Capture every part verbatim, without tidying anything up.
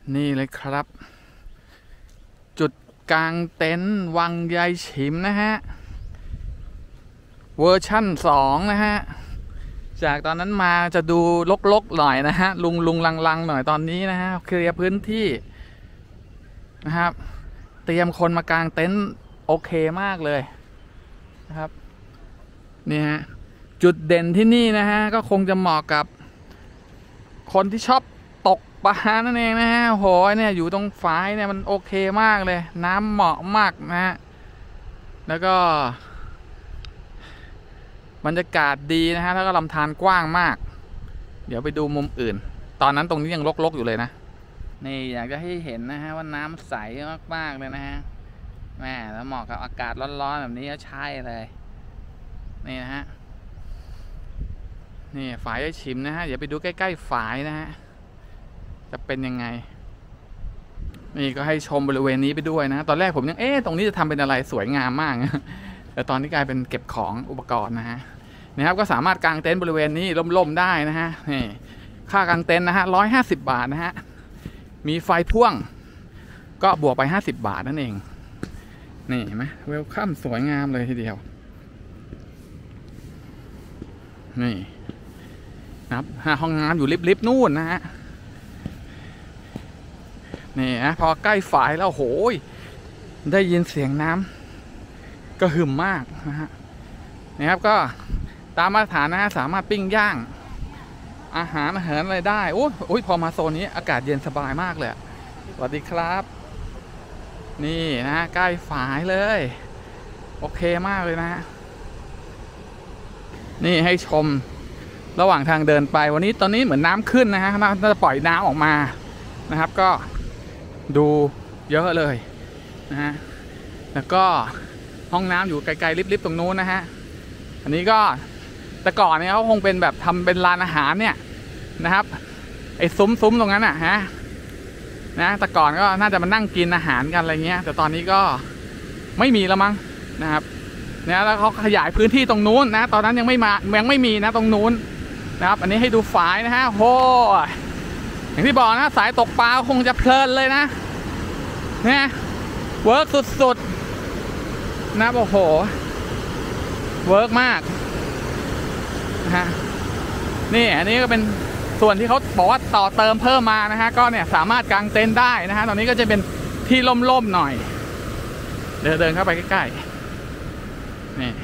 นี่เลยครับจุดกลางเต็นท์วังยายฉิมนะฮะเวอร์ชั่นสองนะฮะจากตอนนั้นมาจะดูลกๆหน่อยนะฮะลุงลุงลังๆหน่อยตอนนี้นะฮะเคลียร์พื้นที่นะครับเตรียมคนมากางเต็นท์โอเคมากเลยนะครับนี่ฮะจุดเด่นที่นี่นะฮะก็คงจะเหมาะกับคนที่ชอบตกปลานั่นเองนะฮะโหยเนี่ยอยู่ตรงฝายเนี่ยมันโอเคมากเลยน้ำเหมาะมากนะฮะแล้วก็บรรยากาศดีนะฮะแล้วก็ลำธารกว้างมากเดี๋ยวไปดูมุมอื่นตอนนั้นตรงนี้ยังรกๆอยู่เลยนะนี่อยากจะให้เห็นนะฮะว่าน้ำใสมากๆเลยนะฮะแม่แล้วเหมาะกับอากาศร้อนๆแบบนี้ก็ใช่เลยนี่นะฮะนี่ฝายยายฉิมนะฮะเดี๋ยวไปดูใกล้ๆฝายนะฮะจะเป็นยังไงนี่ก็ให้ชมบริเวณนี้ไปด้วยนะตอนแรกผมยังเอ๊ะตรงนี้จะทำเป็นอะไรสวยงามมากแต่ตอนนี้กลายเป็นเก็บของอุปกรณ์นะฮะนะครับก็สามารถกางเต็นท์บริเวณนี้ล่มๆได้นะฮะนี่ค่ากางเต็นท์นะฮะร้อยห้าสิบบาทนะฮะมีไฟพ่วงก็บวกไปห้าสิบบาทนั่นเองนี่เห็นไหมเวลคัมสวยงามเลยทีเดียวนี่นะครับห้องน้ำอยู่ลิฟต์ๆนู่นนะฮะนี่นะพอใกล้ฝายแล้วโหยได้ยินเสียงน้ำก็หึ่มมากนะฮะนี่ครับก็ตามมาตรฐานนะฮะสามารถปิ้งย่างอาหารอาหารอะไรได้โอ้โอ้ยพอมาโซนนี้อากาศเย็นสบายมากเลยสวัสดีครับนี่นะใกล้ฝายเลยโอเคมากเลยนะฮะนี่ให้ชมระหว่างทางเดินไปวันนี้ตอนนี้เหมือนน้ำขึ้นนะฮะน่าจะปล่อยน้ำออกมานะครับก็ดูเยอะเลยนะฮะแล้วก็ห้องน้ำอยู่ไกลๆลิฟต์ๆตรงนู้นนะฮะอันนี้ก็แต่ก่อนเนี่ยเขาคงเป็นแบบทำเป็นร้านอาหารเนี่ยนะครับไอ้ซุ้มๆตรงนั้นอ่ะฮะนะแต่ก่อนก็น่าจะมานั่งกินอาหารกันอะไรเงี้ยแต่ตอนนี้ก็ไม่มีแล้วมั้งนะครับเนี่ยแล้วเขาขยายพื้นที่ตรงนู้นนะตอนนั้นยังไม่มายังไม่มีนะตรงนู้นนะครับอันนี้ให้ดูฝายนะฮะโหอย่างที่บอกนะสายตกปลาคงจะเพลินเลยนะเนี่ยเวิร์กสุดๆนะโอ้โหเวิร์กมากนะฮะนี่อันนี้ก็เป็นส่วนที่เขาบอกว่าต่อเติมเพิ่มมานะฮะก็เนี่ยสามารถกางเต็นท์ได้นะฮะตอนนี้ก็จะเป็นที่ล่มๆหน่อยเดินเดินเข้าไปใกล้ๆนี่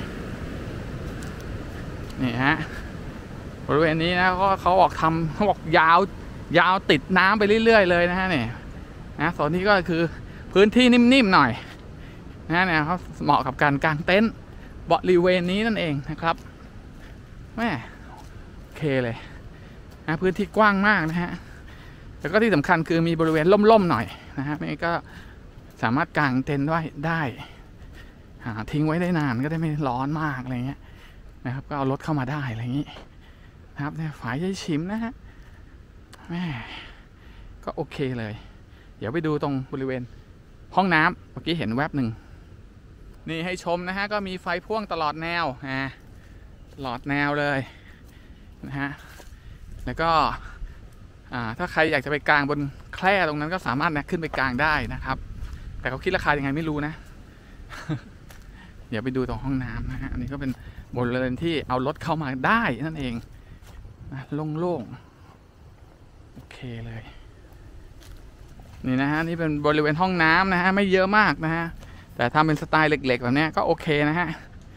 นี่ฮะบริเวณนี้นะก็เขาบอกทำเขาบอกยาวยาวติดน้ำไปเรื่อยๆเลยนะฮะเนี่ยนะส่วนนี้ก็คือพื้นที่นิ่มๆหน่อยนะเนี่ยเขาเหมาะกับการกางเต็นท์บริเวณนี้นั่นเองนะครับแม่โอเคเลยนะพื้นที่กว้างมากนะฮะแล้วก็ที่สำคัญคือมีบริเวณล่มๆหน่อยนะฮะนี่ก็สามารถกางเต็นท์ไว้ได้ทิ้งไว้ได้นานก็ได้ไม่ร้อนมากอะไรเงี้ยนะครับก็เอารถเข้ามาได้อะไรอย่างนี้นะครับเนี่ยฝายยายฉิมนะฮะแม่ก็โอเคเลยเดี๋ยวไปดูตรงบริเวณห้องน้ำเมื่อกี้เห็นแวบหนึ่งนี่ให้ชมนะฮะก็มีไฟพ่วงตลอดแนวนะตลอดแนวเลยนะฮะแล้วก็ถ้าใครอยากจะไปกางบนแคร่ตรงนั้นก็สามารถนะขึ้นไปกางได้นะครับแต่เขาคิดราคายังไงไม่รู้นะ เดี๋ยวไปดูตรงห้องน้ำนะฮะอันนี้ก็เป็นบริเวณที่เอารถเข้ามาได้นั่นเองนะโล่งๆโอเคเลยนี่นะฮะนี่เป็นบริเวณห้องน้ำนะฮะไม่เยอะมากนะฮะแต่ทำเป็นสไตล์เล็กๆแบบนี้ก็โอเคนะฮะ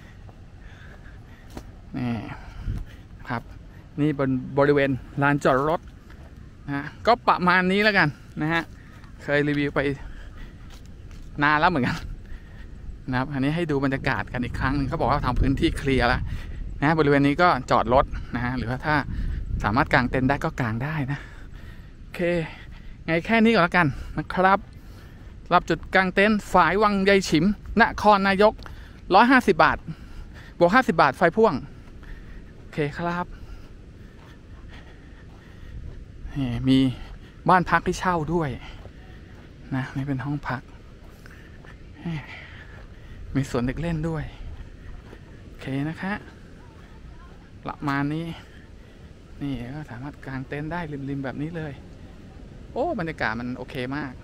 นี่ครับนี่บนบริเวณลานจอดรถนะก็ประมาณนี้แล้วกันนะฮะเคยรีวิวไปนานแล้วเหมือนกันนะครับอันนี้ให้ดูบรรยากาศกันอีกครั้งนึงเขาบอกว่าทำพื้นที่เคลียร์แล้วนะบริเวณนี้ก็จอดรถนะฮะหรือว่าถ้าสามารถกางเต็นท์ได้ก็กางได้นะโอเคไงแค่นี้ก่อนแล้วกันนะครับรับจุดกางเต็นท์ฝายวังยายฉิมนครนายกร้อยห้าสิบบาทบวกห้าสิบบาทไฟพ่วงโอเคครับนี่มีบ้านพักที่เช่าด้วยนะนี่เป็นห้องพักมีสวนเด็กเล่นด้วยโอเคนะคะประมาณนี้นี่ก็สามารถกางเต็นท์ได้ริมๆแบบนี้เลยโอ้บรรยากาศมันโอเคมาก